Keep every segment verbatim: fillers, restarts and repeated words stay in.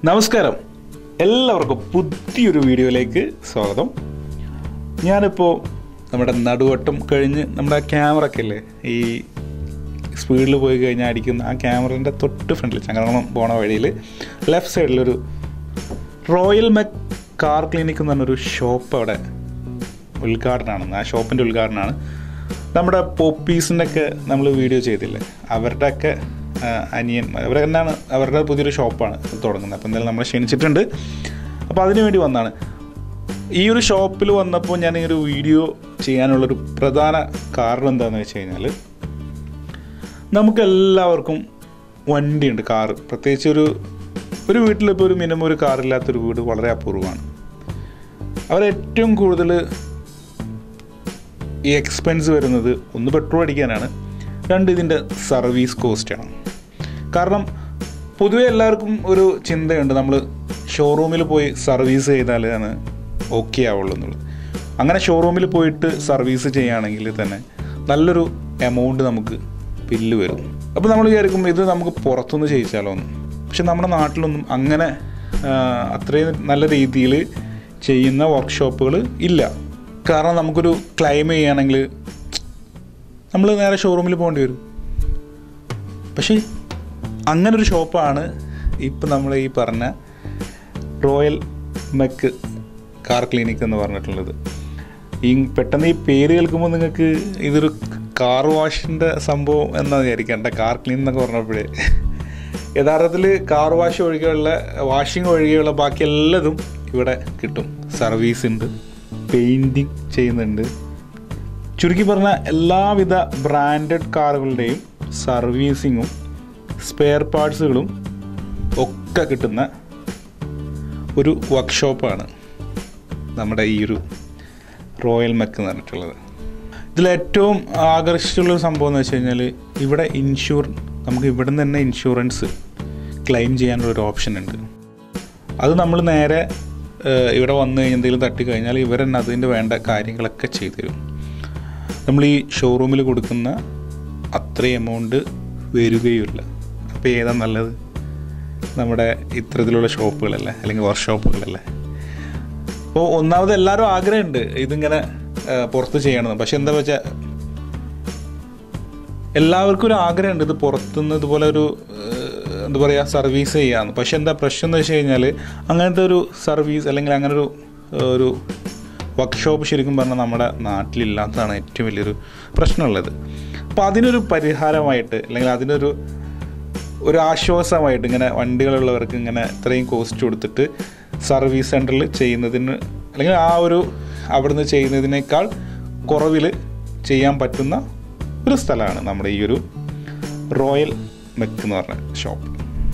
നമസ്കാരം, എല്ലാവർക്കും പുതിയൊരു വീഡിയോയിലേക്ക് സ്വാഗതം. ഞാനിപ്പോൾ നമ്മുടെ നടുവട്ടം കഴിഞ്ഞ് നമ്മുടെ ക്യാമറ ഒക്കെ അല്ലേ ഈ സ്പീഡിൽ പോയി കഴിഞ്ഞാൽ അടിക്കുന്ന ആ ക്യാമറേൻ്റെ തൊട്ട് ഫ്രണ്ടിൽ ചങ്ങരകുളം പോണ വഴിയിൽ ലെഫ്റ്റ് സൈഡിലൊരു റോയൽ മെക് കാർ ക്ലിനിക് എന്ന് പറഞ്ഞൊരു ഷോപ്പ് അവിടെ ഉദ്ഘാടനമാണ്. ആ ഷോപ്പിൻ്റെ ഉദ്ഘാടനമാണ്. നമ്മുടെ പോപ്പീസിൻ്റെ ഒക്കെ നമ്മൾ വീഡിയോ ചെയ്തില്ലേ, അവരുടെ ഒക്കെ അനിയൻ അവർ തന്നെയാണ്, അവരുടെ പുതിയൊരു ഷോപ്പാണ് തുടങ്ങുന്നത്. അപ്പോൾ എന്തായാലും നമ്മളെ ക്ഷണിച്ചിട്ടുണ്ട്. അപ്പോൾ അതിനു വേണ്ടി വന്നതാണ്. ഈ ഒരു ഷോപ്പിൽ വന്നപ്പോൾ ഞാൻ ഈ ഒരു വീഡിയോ ചെയ്യാനുള്ളൊരു പ്രധാന കാരണം എന്താണെന്ന് വെച്ച് കഴിഞ്ഞാൽ, നമുക്കെല്ലാവർക്കും വണ്ടിയുണ്ട്, കാറ്. പ്രത്യേകിച്ച് ഒരു ഒരു വീട്ടിലിപ്പോൾ ഒരു മിനിമം ഒരു കാറില്ലാത്തൊരു വീട് വളരെ അപൂർവമാണ്. അവരേറ്റവും കൂടുതൽ ഈ എക്സ്പെൻസ് വരുന്നത് ഒന്ന് പെട്രോൾ അടിക്കാനാണ്, രണ്ട് ഇതിൻ്റെ സർവീസ് കോസ്റ്റാണ്. കാരണം പൊതുവെ എല്ലാവർക്കും ഒരു ചിന്തയുണ്ട്, നമ്മൾ ഷോറൂമിൽ പോയി സർവീസ് ചെയ്താലാണ് ഓക്കെ ആവുള്ളൂ എന്നുള്ളത്. അങ്ങനെ ഷോറൂമിൽ പോയിട്ട് സർവീസ് ചെയ്യുകയാണെങ്കിൽ തന്നെ നല്ലൊരു എമൗണ്ട് നമുക്ക് ബില്ല് വരും. അപ്പോൾ നമ്മൾ വിചാരിക്കും ഇത് നമുക്ക് പുറത്തുനിന്ന് ചെയ്യിച്ചാലോ എന്ന്. പക്ഷെ നമ്മുടെ നാട്ടിലൊന്നും അങ്ങനെ അത്രയും നല്ല രീതിയിൽ ചെയ്യുന്ന വർക്ക്ഷോപ്പുകൾ ഇല്ല. കാരണം നമുക്കൊരു ക്ലെയിം ചെയ്യുകയാണെങ്കിൽ നമ്മൾ നേരെ ഷോറൂമിൽ പോകേണ്ടി വരും. പക്ഷേ അങ്ങനൊരു ഷോപ്പാണ് ഇപ്പം നമ്മൾ ഈ പറഞ്ഞ റോയൽ മെക് കാർ ക്ലിനിക് എന്ന് പറഞ്ഞിട്ടുള്ളത്. ഈ പെട്ടെന്ന് ഈ പേര് കേൾക്കുമ്പോൾ നിങ്ങൾക്ക് ഇതൊരു കാർ വാഷിൻ്റെ സംഭവം എന്നാ വിചാരിക്കേണ്ട. കാർ ക്ലീൻ എന്നൊക്കെ പറഞ്ഞപ്പോഴേ യഥാർത്ഥത്തിൽ കാർ വാഷ് ഒഴികെയുള്ള വാഷിംഗ് ഒഴികെയുള്ള ബാക്കി എല്ലാതും ഇവിടെ കിട്ടും. സർവീസ് ഉണ്ട്, പെയിൻറ്റിങ് ചെയ്യുന്നുണ്ട്. ചുരുക്കി പറഞ്ഞാൽ എല്ലാവിധ ബ്രാൻഡഡ് കാറുകളുടെയും സർവീസിങ്ങും സ്പെയർ പാർട്സുകളും ഒക്കെ കിട്ടുന്ന ഒരു വർക്ക്ഷോപ്പാണ് നമ്മുടെ ഈ ഒരു റോയൽ മെക് എന്ന് പറഞ്ഞിട്ടുള്ളത്. ഇതിലേറ്റവും ആകർഷിച്ചുള്ളൊരു സംഭവം എന്ന് വെച്ച് കഴിഞ്ഞാൽ, ഇവിടെ ഇൻഷൂർ നമുക്ക് ഇവിടെ നിന്ന് തന്നെ ഇൻഷുറൻസ് ക്ലെയിം ചെയ്യാനുള്ളൊരു ഓപ്ഷൻ ഉണ്ട്. അത് നമ്മൾ നേരെ ഇവിടെ വന്നു കഴിഞ്ഞാൽ എന്തെങ്കിലും തട്ടിക്കഴിഞ്ഞാൽ ഇവർ തന്നെ അതിൻ്റെ വേണ്ട കാര്യങ്ങളൊക്കെ ചെയ്തു തരും. നമ്മൾ ഈ ഷോറൂമിൽ കൊടുക്കുന്ന അത്രയും എമൗണ്ട് വരികയുമില്ല. അപ്പോൾ ഏതാ നല്ലത്? നമ്മുടെ ഇത്തരത്തിലുള്ള ഷോപ്പുകളല്ലേ, അല്ലെങ്കിൽ വർക്ക്ഷോപ്പുകളല്ലേ. അപ്പോൾ ഒന്നാമത് എല്ലാവരും ആഗ്രഹമുണ്ട് ഇതിങ്ങനെ പുറത്ത് ചെയ്യണമെന്ന്. പക്ഷെ എന്താ വെച്ചാൽ എല്ലാവർക്കും ഒരു ആഗ്രഹമുണ്ട് ഇത് പുറത്തുനിന്ന് ഇതുപോലെ ഒരു എന്താ പറയുക സർവീസ് ചെയ്യാമെന്ന്. പക്ഷെ എന്താ പ്രശ്നം എന്ന് വെച്ച് കഴിഞ്ഞാൽ, അങ്ങനത്തെ ഒരു സർവീസ് അല്ലെങ്കിൽ അങ്ങനെ ഒരു ഒരു വർക്ക്ഷോപ്പ് ശരിക്കും പറഞ്ഞാൽ നമ്മുടെ നാട്ടിലില്ലാത്തതാണ് ഏറ്റവും വലിയൊരു പ്രശ്നമുള്ളത്. അപ്പോൾ അതിനൊരു പരിഹാരമായിട്ട് അല്ലെങ്കിൽ അതിനൊരു ഒരു ആശ്വാസമായിട്ട് ഇങ്ങനെ വണ്ടികളുള്ളവർക്ക് ഇങ്ങനെ ഇത്രയും കോസ്റ്റ് കൊടുത്തിട്ട് സർവീസ് സെൻറ്ററിൽ ചെയ്യുന്നതിന് അല്ലെങ്കിൽ ആ ഒരു അവിടുന്ന് ചെയ്യുന്നതിനേക്കാൾ കുറവിൽ ചെയ്യാൻ പറ്റുന്ന ഒരു സ്ഥലമാണ് നമ്മുടെ ഈ ഒരു റോയൽ മെക് എന്ന് പറഞ്ഞ ഷോപ്പ്.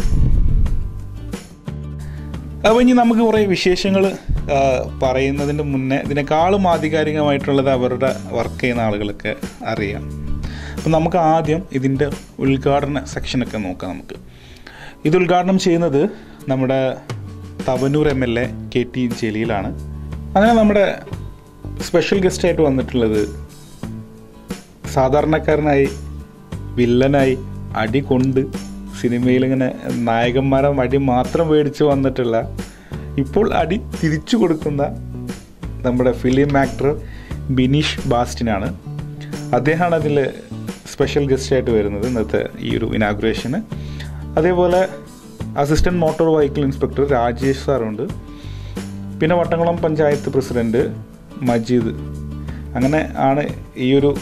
അപ്പോൾ ഇനി നമുക്ക് കുറേ വിശേഷങ്ങൾ പറയുന്നതിൻ്റെ മുന്നേ ഇതിനേക്കാളും ആധികാരികമായിട്ടുള്ളത് അവരുടെ വർക്ക് ചെയ്യുന്ന ആളുകളൊക്കെ അറിയാം. അപ്പം നമുക്ക് ആദ്യം ഇതിൻ്റെ ഉദ്ഘാടന സെക്ഷനൊക്കെ നോക്കാം. നമുക്ക് ഇത് ഉദ്ഘാടനം ചെയ്യുന്നത് നമ്മുടെ Thavanur M L A K T ജലീലാണ്. അങ്ങനെ നമ്മുടെ സ്പെഷ്യൽ ഗസ്റ്റായിട്ട് വന്നിട്ടുള്ളത് സാധാരണക്കാരനായി വില്ലനായി അടി കൊണ്ട് സിനിമയിലിങ്ങനെ നായകന്മാരെ അടി മാത്രം മേടിച്ച് വന്നിട്ടുള്ള, ഇപ്പോൾ അടി തിരിച്ചു കൊടുക്കുന്ന നമ്മുടെ ഫിലിം ആക്ടർ ബിനീഷ് ബാസ്റ്റിനാണ്. അദ്ദേഹമാണ് അതിൽ സ്പെഷ്യൽ ഗസ്റ്റായിട്ട് വരുന്നത് ഇന്നത്തെ ഈ ഒരു ഇനാഗുറേഷന്. അതേപോലെ assistant motor vehicle inspector Rajesh സാറുണ്ട്. പിന്നെ വട്ടംകുളം പഞ്ചായത്ത് പ്രസിഡൻറ്റ് മജീദ്. അങ്ങനെ ആണ് ഈ ഒരു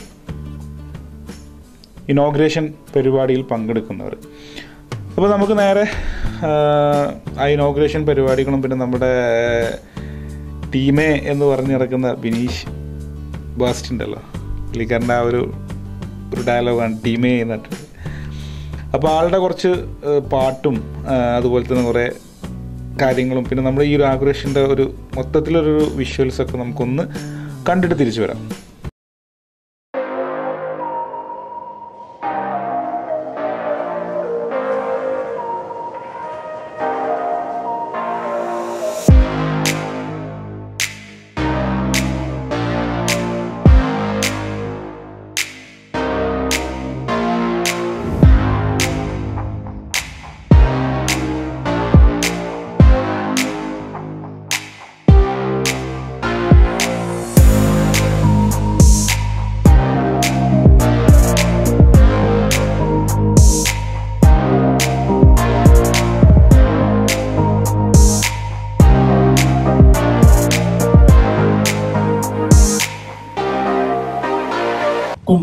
ഇനോഗ്രേഷൻ പരിപാടിയിൽ പങ്കെടുക്കുന്നവർ. അപ്പോൾ നമുക്ക് നേരെ ആ ഇനോഗ്രേഷൻ പരിപാടികളും പിന്നെ നമ്മുടെ ടീമേ എന്ന് പറഞ്ഞ് നടക്കുന്ന ബിനീഷ് ബാസ്റ്റ് ഉണ്ടല്ലോ, പുള്ളിക്കാരൻ്റെ ആ ഒരു ഒരു ഡയലോഗാണ് ടീമേ എന്നിട്ട്. അപ്പോൾ ആളുടെ കുറച്ച് പാട്ടും അതുപോലെ തന്നെ കുറേ കാര്യങ്ങളും പിന്നെ നമ്മുടെ ഈ ഒരു ആഘോഷൻ്റെ ഒരു മൊത്തത്തിലൊരു വിഷ്വൽസൊക്കെ നമുക്കൊന്ന് കണ്ടിട്ട് തിരിച്ചു വരാം.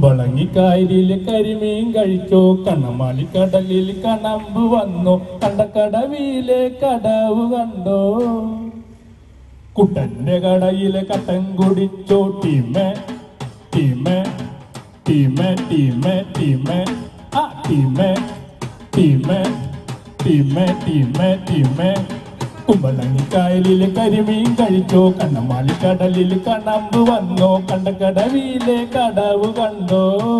കുമ്പളങ്ങിക്കായലിൽ കരിമീൻ കഴിച്ചോ, കണ്ണമാലിക്കടലിൽ കണമ്പ് വന്നോ, കണ്ടക്കടവിലെ കടവ് കണ്ടോ, കുട്ടന്റെ കടയിലെ കട്ടൻ കുടിച്ചോ. ടീമേ ടീമേ ടീമേ ടീമേ ടീമേ ആ ടീമേ ടീമേ ടീമേ ടീമേ ടീമേ കുമ്പളങ്ങിക്കായലിലെ കരിമീൻ കഴിച്ചോ, കണ്ണമാലിക്കടലിൽ കണമ്പ് വന്നോ, കണ്ടക്കടവിലെ കടവ് കണ്ടോ.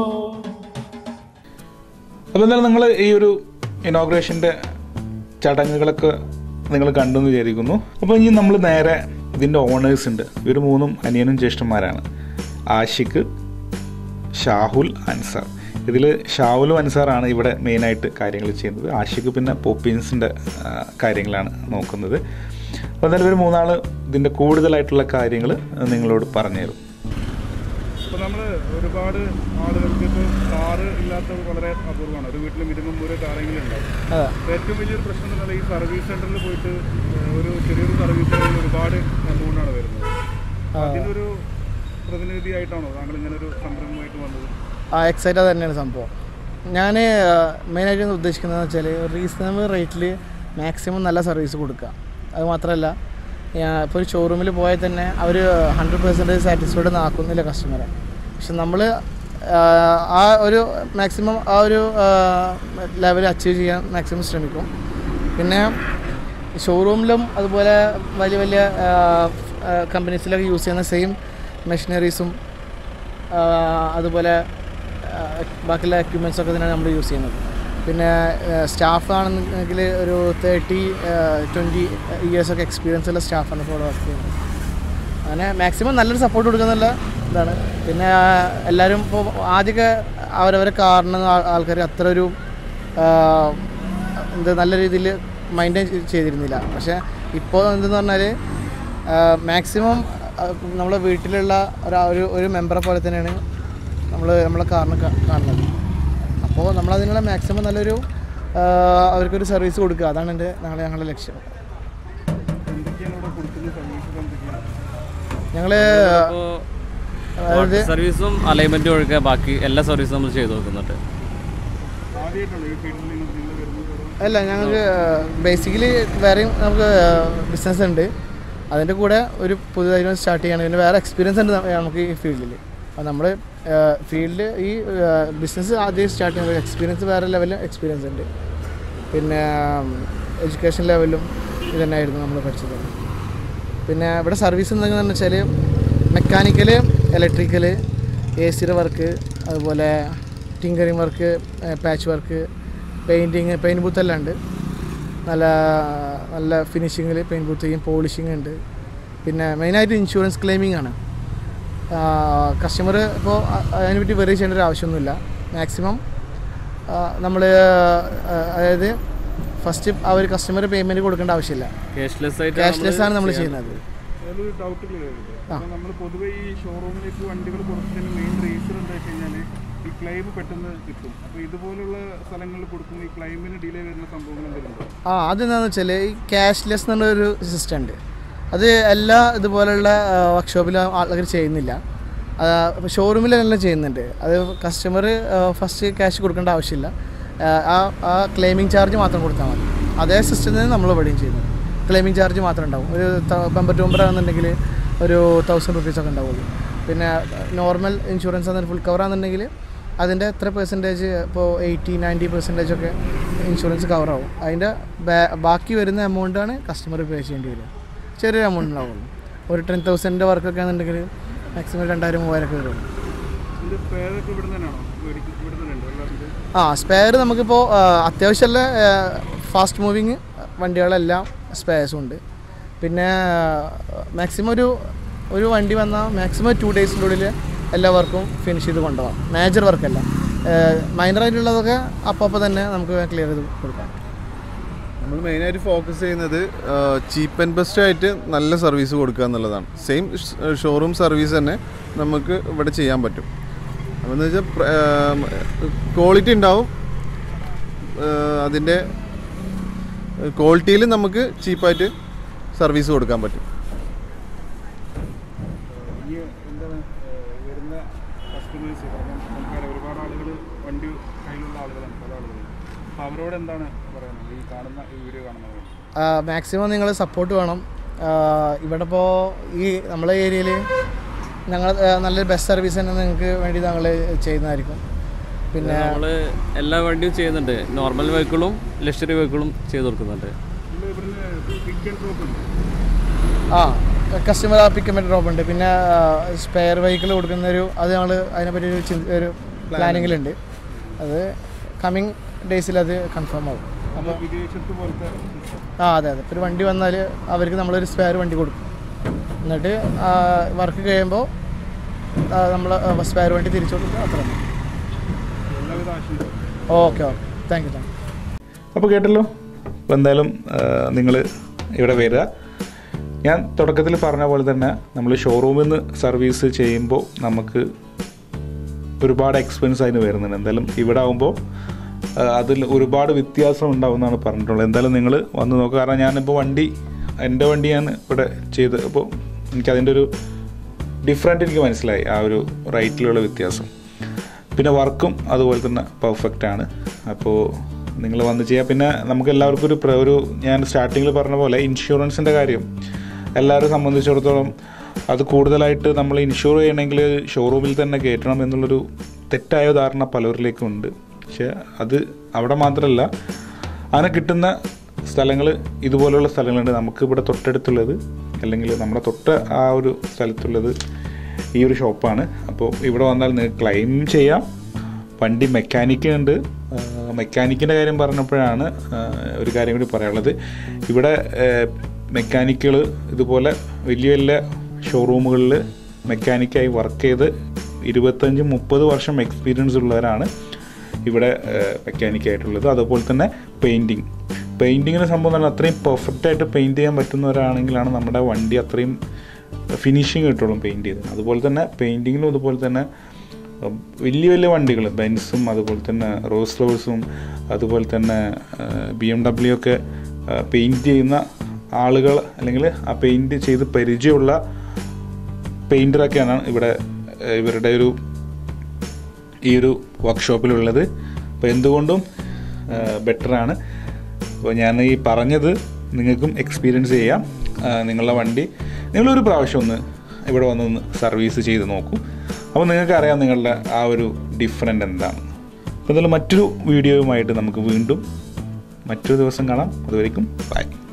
അപ്പോൾ എന്തായാലും നിങ്ങൾ ഈ ഒരു ഇനോഗ്രേഷൻ്റെ ചടങ്ങുകളൊക്കെ നിങ്ങൾ കണ്ടെന്ന് വിചാരിക്കുന്നു. അപ്പോൾ ഇനി നമ്മൾ നേരെ ഇതിൻ്റെ ഓണേഴ്സ് ഉണ്ട്. ഇവർ മൂന്നും അനിയനും ജ്യേഷ്ഠന്മാരാണ്, ആഷിഖ്, ഷാഹുൽ, അൻസാർ. ഇതിൽ ഷാഹുലും അൻസാറാണ് ഇവിടെ മെയിനായിട്ട് കാര്യങ്ങൾ ചെയ്യുന്നത്. ആഷിഖ് പിന്നെ പോപ്പീൻസിൻ്റെ കാര്യങ്ങളാണ് നോക്കുന്നത്. അപ്പോൾ എന്തായാലും ഇവർ മൂന്നാൾ ഇതിൻ്റെ കൂടുതലായിട്ടുള്ള കാര്യങ്ങൾ നിങ്ങളോട് പറഞ്ഞുതരും. ഇപ്പോൾ നമ്മൾ ഒരുപാട് ആളുകൾക്ക് ഇപ്പോൾ കാറ് ഇല്ലാത്തത് വളരെ അപൂർവമാണ്. ഒരു വീട്ടിൽ മിനിമം ഒരു കാറെങ്കിലും ഉണ്ടാവും. ഏറ്റവും വലിയൊരു പ്രശ്നം എന്ന് പറഞ്ഞാൽ ഈ സർവീസ് സെൻ്ററിൽ പോയിട്ട് ഒരു ചെറിയൊരു സർവീസ് സെൻ്ററിൽ ഒരുപാട് എമൗണ്ടാണ് വരുന്നത്. അതിനൊരു പ്രതിനിധിയായിട്ടാണോ താങ്കൾ ഇങ്ങനെ ഒരു സംരംഭമായിട്ട് വന്നത്? ആ എക്സൈറ്റ് തന്നെയാണ് സംഭവം. ഞാൻ മെയിനായിട്ട് ഉദ്ദേശിക്കുന്നതെന്ന് വെച്ചാൽ റീസണബിൾ റേറ്റിൽ മാക്സിമം നല്ല സർവീസ് കൊടുക്കുക. അത് മാത്രമല്ല, ഇപ്പോൾ ഒരു ഷോറൂമിൽ പോയാൽ തന്നെ അവർ ഹൺഡ്രഡ് പെർസെൻറ്റേജ് സാറ്റിസ്ഫൈഡ് ഒന്നും ആക്കുന്നില്ല കസ്റ്റമറെ. പക്ഷെ നമ്മൾ ആ ഒരു മാക്സിമം ആ ഒരു ലെവൽ അച്ചീവ് ചെയ്യാൻ മാക്സിമം ശ്രമിക്കും. പിന്നെ ഷോറൂമിലും അതുപോലെ വലിയ വലിയ കമ്പനീസിലൊക്കെ യൂസ് ചെയ്യുന്ന സെയിം മെഷീനറീസും അതുപോലെ ബാക്കിയുള്ള എക്യുപ്മെൻറ്റ്സൊക്കെ തന്നെയാണ് നമ്മൾ യൂസ് ചെയ്യുന്നത്. പിന്നെ സ്റ്റാഫ് ആണെന്നെങ്കിൽ ഒരു തേർട്ടി ട്വൻറ്റി ഇയേഴ്സൊക്കെ എക്സ്പീരിയൻസ് ഉള്ള സ്റ്റാഫാണ് ഇപ്പോൾ ഇവിടെ വർക്ക് ചെയ്യുന്നത്. അങ്ങനെ മാക്സിമം നല്ലൊരു സപ്പോർട്ട് കൊടുക്കുന്നുള്ള ഇതാണ്. പിന്നെ എല്ലാവരും ഇപ്പോൾ ആദ്യമൊക്കെ അവരവരെ കാറിന് ആൾക്കാർ അത്ര ഒരു എന്ത് നല്ല രീതിയിൽ മൈൻറ്റെയിൻ ചെയ്തിരുന്നില്ല. പക്ഷേ ഇപ്പോൾ എന്തെന്ന് പറഞ്ഞാൽ മാക്സിമം നമ്മളെ വീട്ടിലുള്ള ഒരു ഒരു മെമ്പറെ പോലെ തന്നെയാണ് നമ്മൾ നമ്മളെ കാറിന് കാണുന്നത്. അപ്പോൾ നമ്മളതിനുള്ള മാക്സിമം നല്ലൊരു അവർക്കൊരു സർവീസ് കൊടുക്കുക, അതാണ് എൻ്റെ ഞങ്ങൾ ഞങ്ങളുടെ ലക്ഷ്യം. ഞങ്ങൾ അതായത് സർവീസും അലൈൻമെൻറ്റും ഒഴികെ ബാക്കി എല്ലാ സർവീസും നമ്മൾ ചെയ്ത് നോക്കുന്നുണ്ട്. അല്ല, ഞങ്ങൾക്ക് ബേസിക്കലി വേറെയും നമുക്ക് ബിസിനസ് ഉണ്ട്. അതിൻ്റെ കൂടെ ഒരു പുതുതായി സ്റ്റാർട്ട് ചെയ്യണം. പിന്നെ വേറെ എക്സ്പീരിയൻസ് ഉണ്ട് നമുക്ക് ഈ ഫീൽഡിൽ. അപ്പോൾ നമ്മൾ ഫീൽഡിൽ ഈ ബിസിനസ് ആദ്യം സ്റ്റാർട്ട് ചെയ്യുമ്പോൾ എക്സ്പീരിയൻസ് വേറെ ലെവലിൽ എക്സ്പീരിയൻസ് ഉണ്ട്. പിന്നെ എഡ്യൂക്കേഷൻ ലെവലും ഇത് തന്നെയായിരുന്നു നമ്മൾ പഠിച്ചത്. പിന്നെ ഇവിടെ സർവീസ് എന്തെങ്കിലും വെച്ചാൽ മെക്കാനിക്കൽ, ഇലക്ട്രിക്കൽ, എ സിയുടെ വർക്ക്, അതുപോലെ tinkering work, patch work, painting, paint booth എല്ലാം ഉണ്ട്. നല്ല നല്ല ഫിനിഷിങ്ങിൽ പെയിൻറ്റ് ബൂത്ത് ചെയ്യും, പോളിഷിങ് ഉണ്ട്. പിന്നെ മെയിനായിട്ട് ഇൻഷുറൻസ് ക്ലെയിമിംഗ് ആണ്. കസ്റ്റമർ ഇപ്പോൾ അതിനെപ്പറ്റി വെറി ചെയ്യേണ്ട ഒരു ആവശ്യമൊന്നുമില്ല. മാക്സിമം നമ്മൾ അതായത് ഫസ്റ്റ് ആ ഒരു കസ്റ്റമർ പേയ്മെൻറ്റ് കൊടുക്കേണ്ട ആവശ്യമില്ല. ക്യാഷ്ലെസ് ആണ് നമ്മൾ ചെയ്യുന്നത്. ഡൗട്ട് ക്ലിയർ ചെയ്തത് നമ്മൾ പൊതുവെ ഈ ഷോറൂമിലേക്ക് വണ്ടികൾ കൊടുക്കുന്നതിന് മെയിൻ റീസൺ എന്താ വെച്ച് കഴിഞ്ഞാൽ ഈ ക്ലെയിം പെട്ടെന്ന് കിട്ടും. അപ്പോൾ ഇതുപോലുള്ള സ്ഥലങ്ങളിൽ കൊടുക്കുന്ന ഈ ക്ലെയിമിന് ഡിലേ വരുന്ന സംഭവങ്ങൾ എന്തെങ്കിലും? ആ അതെന്താണെന്ന് വെച്ചാൽ ഈ ക്യാഷ്ലെസ് എന്നുള്ളൊരു സിസ്റ്റം ഉണ്ട്. അത് എല്ലാ ഇതുപോലുള്ള വർക്ക്ഷോപ്പിലും ആൾക്കാർ ചെയ്യുന്നില്ല. ഷോറൂമിലെല്ലാം ചെയ്യുന്നുണ്ട്. അത് കസ്റ്റമർ ഫസ്റ്റ് ക്യാഷ് കൊടുക്കേണ്ട ആവശ്യമില്ല. ആ ആ ക്ലെയിമിംഗ് ചാർജ് മാത്രം കൊടുത്താൽ മതി. അതേ സിസ്റ്റത്തിൽ നിന്ന് നമ്മൾ ഇവിടെയും ചെയ്യുന്നത്. ക്ലെയിമിംഗ് ചാർജ് മാത്രം ഉണ്ടാവും. ഒരു ബമ്പർ ടു ബമ്പർ ആണെന്നുണ്ടെങ്കിൽ ഒരു തൗസൻഡ് റുപ്പീസൊക്കെ ഉണ്ടാവുള്ളൂ. പിന്നെ നോർമൽ ഇൻഷുറൻസ് ആണെന്ന് ഫുൾ കവർ ആണെന്നുണ്ടെങ്കിൽ അതിൻ്റെ എത്ര പെർസെൻറ്റേജ്, ഇപ്പോൾ എയ്റ്റി നയൻറ്റി പെർസെൻറ്റേജ് ഒക്കെ ഇൻഷുറൻസ് കവറാവും. അതിൻ്റെ ബാക്കി വരുന്ന എമൗണ്ടാണ് കസ്റ്റമർ പേ ചെയ്യേണ്ടി വരിക. ചെറിയൊരു എമൗണ്ട് ഉണ്ടാവുള്ളൂ. ഒരു ടെൻ തൗസൻഡിൻ്റെ വർക്കൊക്കെ ആണെന്നുണ്ടെങ്കിൽ മാക്സിമം രണ്ടായിരം മൂവായിരമൊക്കെ വരുള്ളൂ. ആ സ്പെയർ നമുക്കിപ്പോൾ അത്യാവശ്യമുള്ള ഫാസ്റ്റ് മൂവിങ് വണ്ടികളെല്ലാം സ്പെയർസും ഉണ്ട്. പിന്നെ മാക്സിമം ഒരു ഒരു വണ്ടി വന്നാൽ മാക്സിമം ടു ഡേയ്സിൻ്റെ ഉള്ളിൽ എല്ലാ വർക്കും ഫിനിഷ് ചെയ്ത് കൊണ്ടുപോകാം. മേജർ വർക്കല്ല, മൈനറായിട്ടുള്ളതൊക്കെ അപ്പോൾ അപ്പോൾ തന്നെ നമുക്ക് ക്ലിയർ ചെയ്ത് കൊടുക്കാം. നമ്മൾ മെയിനായിട്ട് ഫോക്കസ് ചെയ്യുന്നത് ചീപ്പ് ആൻഡ് ബെസ്റ്റ് ആയിട്ട് നല്ല സർവീസ് കൊടുക്കുക എന്നുള്ളതാണ്. സെയിം ഷോറൂം സർവീസ് തന്നെ നമുക്ക് ഇവിടെ ചെയ്യാൻ പറ്റും. അപ്പോൾ എന്ന് വെച്ചാൽ ക്വാളിറ്റി ഉണ്ടാവും. അതിൻ്റെ ക്വാളിറ്റിയിൽ നമുക്ക് ചീപ്പായിട്ട് സർവീസ് കൊടുക്കാൻ പറ്റും. എന്താണ് വരുന്ന കസ്റ്റമേഴ്സ് കയ്യിലുള്ള ആളുകളാണ് പല ആളുകളും. അപ്പോൾ അവരോട് എന്താണ് പറയുന്നത് ഈ കാണുന്ന ഈ വീഡിയോ കാണുന്നവർ? മാക്സിമം നിങ്ങൾ സപ്പോർട്ട് വേണം. ഇവിടെ ഇപ്പോൾ ഈ നമ്മളെ ഏരിയയിൽ ഞങ്ങൾ നല്ലൊരു ബെസ്റ്റ് സർവീസ് തന്നെ നിങ്ങൾക്ക് വേണ്ടി ഞങ്ങൾ ചെയ്യുന്നതായിരിക്കും. പിന്നെ നമ്മൾ എല്ലാ വണ്ടിയും ചെയ്യുന്നുണ്ട്. നോർമൽ വെഹിക്കിളും ലക്ഷറി വെഹിക്കിളും ചെയ്ത് കൊടുക്കുന്നുണ്ട്. ആ കസ്റ്റമർ പിക്കപ്പ് ഡ്രോപ്പ് ഉണ്ട്. പിന്നെ സ്പെയർ വെഹിക്കിൾ കൊടുക്കുന്നൊരു അത് ഞങ്ങൾ അതിനെപ്പറ്റി ഒരു ഒരു പ്ലാനിങ്ങിലുണ്ട്. അത് കമ്മിങ് ഡേയ്സിൽ അത് കൺഫേം ആവും. അപ്പോൾ ആ അതെ അതെ ഒരു വണ്ടി വന്നാൽ അവർക്ക് നമ്മളൊരു സ്പെയർ വണ്ടി കൊടുക്കും. എന്നിട്ട് വർക്ക് കഴിയുമ്പോൾ നമ്മൾ സ്പെയർ വണ്ടി തിരിച്ചു കൊടുക്കുക. അത്ര okay okay thank you thank you. അപ്പോൾ കേട്ടല്ലോ. അപ്പോൾ എന്തായാലും നിങ്ങൾ ഇവിടെ വരിക. ഞാൻ തുടക്കത്തിൽ പറഞ്ഞ പോലെ തന്നെ നമ്മൾ ഷോറൂമിൽ നിന്ന് സർവീസ് ചെയ്യുമ്പോൾ നമുക്ക് ഒരുപാട് എക്സ്പെൻസ് അതിന് വരുന്നുണ്ട്. എന്തായാലും ഇവിടെ ആകുമ്പോൾ അതിൽ ഒരുപാട് വ്യത്യാസം ഉണ്ടാവുമെന്നാണ് പറഞ്ഞിട്ടുള്ളത്. എന്തായാലും നിങ്ങൾ വന്ന് നോക്കുക. കാരണം ഞാനിപ്പോൾ വണ്ടി എൻ്റെ വണ്ടി ഞാൻ ഇവിടെ ചെയ്ത് അപ്പോൾ എനിക്കതിൻ്റെ ഒരു ഡിഫറൻറ്റ് എനിക്ക് മനസ്സിലായി, ആ ഒരു റേറ്റിലുള്ള വ്യത്യാസം. പിന്നെ വർക്കും അതുപോലെ തന്നെ പെർഫെക്റ്റ് ആണ്. അപ്പോൾ നിങ്ങൾ വന്ന് ചെയ്യുക. പിന്നെ നമുക്ക് എല്ലാവർക്കും ഒരു ഒരു ഞാൻ സ്റ്റാർട്ടിങ്ങിൽ പറഞ്ഞ പോലെ ഇൻഷുറൻസിൻ്റെ കാര്യം എല്ലാവരും സംബന്ധിച്ചിടത്തോളം അത് കൂടുതലായിട്ട് നമ്മൾ ഇൻഷുർ ചെയ്യണമെങ്കിൽ ഷോറൂമിൽ തന്നെ കയറ്റണം എന്നുള്ളൊരു തെറ്റായ ധാരണ പലരിലേക്കും ഉണ്ട്. പക്ഷേ അത് അവിടെ മാത്രമല്ല, അങ്ങനെ കിട്ടുന്ന സ്ഥലങ്ങൾ ഇതുപോലുള്ള സ്ഥലങ്ങളുണ്ട്. നമുക്ക് ഇവിടെ തൊട്ടടുത്തുള്ളത് അല്ലെങ്കിൽ നമ്മുടെ തൊട്ട ആ ഒരു സ്ഥലത്തുള്ളത് ഈ ഒരു ഷോപ്പാണ്. അപ്പോൾ ഇവിടെ വന്നാൽ നിങ്ങൾക്ക് ക്ലെയിം ചെയ്യാം. വണ്ടി മെക്കാനിക്ക് ഉണ്ട്. മെക്കാനിക്കിൻ്റെ കാര്യം പറഞ്ഞപ്പോഴാണ് ഒരു കാര്യം കൂടി പറയാനുള്ളത്. ഇവിടെ മെക്കാനിക്കുകൾ ഇതുപോലെ വലിയ വലിയ ഷോറൂമുകളിൽ മെക്കാനിക്കായി വർക്ക് ചെയ്ത് ഇരുപത്തഞ്ച് മുപ്പത് വർഷം എക്സ്പീരിയൻസ് ഉള്ളവരാണ് ഇവിടെ മെക്കാനിക്കായിട്ടുള്ളത്. അതുപോലെ തന്നെ പെയിൻറ്റിങ് പെയിൻറ്റിങ്ങിന് സംഭവം പറഞ്ഞാൽ അത്രയും പെർഫെക്റ്റായിട്ട് പെയിൻറ്റ് ചെയ്യാൻ പറ്റുന്നവരാണെങ്കിലാണ് നമ്മുടെ വണ്ടി അത്രയും ഫിനിഷിങ് കിട്ടുള്ളൂ പെയിൻറ്റ് ചെയ്ത്. അതുപോലെ തന്നെ പെയിൻറ്റിങ്ങിനും അതുപോലെ തന്നെ വലിയ വലിയ വണ്ടികൾ ബെൻസും അതുപോലെ തന്നെ റോൾസ് റോയ്സും അതുപോലെ തന്നെ ബി എം ഡബ്ല്യു ഒക്കെ പെയിൻറ്റ് ചെയ്യുന്ന ആളുകൾ അല്ലെങ്കിൽ ആ പെയിൻറ്റ് ചെയ്ത് പരിചയമുള്ള പെയിൻറ്ററൊക്കെയാണ് ഇവിടെ ഇവരുടെ ഒരു ഈ ഒരു വർക്ക്ഷോപ്പിലുള്ളത്. അപ്പോൾ എന്തുകൊണ്ടും ബെറ്ററാണ്. അപ്പോൾ ഞാൻ ഈ പറഞ്ഞത് നിങ്ങൾക്കും എക്സ്പീരിയൻസ് ചെയ്യാം. നിങ്ങളുടെ വണ്ടി നിങ്ങളൊരു പ്രാവശ്യം ഒന്ന് ഇവിടെ വന്നൊന്ന് സർവീസ് ചെയ്ത് നോക്കൂ. അപ്പോൾ നിങ്ങൾക്കറിയാം നിങ്ങളുടെ ആ ഒരു ഡിഫറൻറ്റ് എന്താണെന്ന്. അപ്പോൾ എന്തായാലും മറ്റൊരു വീഡിയോയുമായിട്ട് നമുക്ക് വീണ്ടും മറ്റൊരു ദിവസം കാണാം. അതുവരേക്കും ബൈ.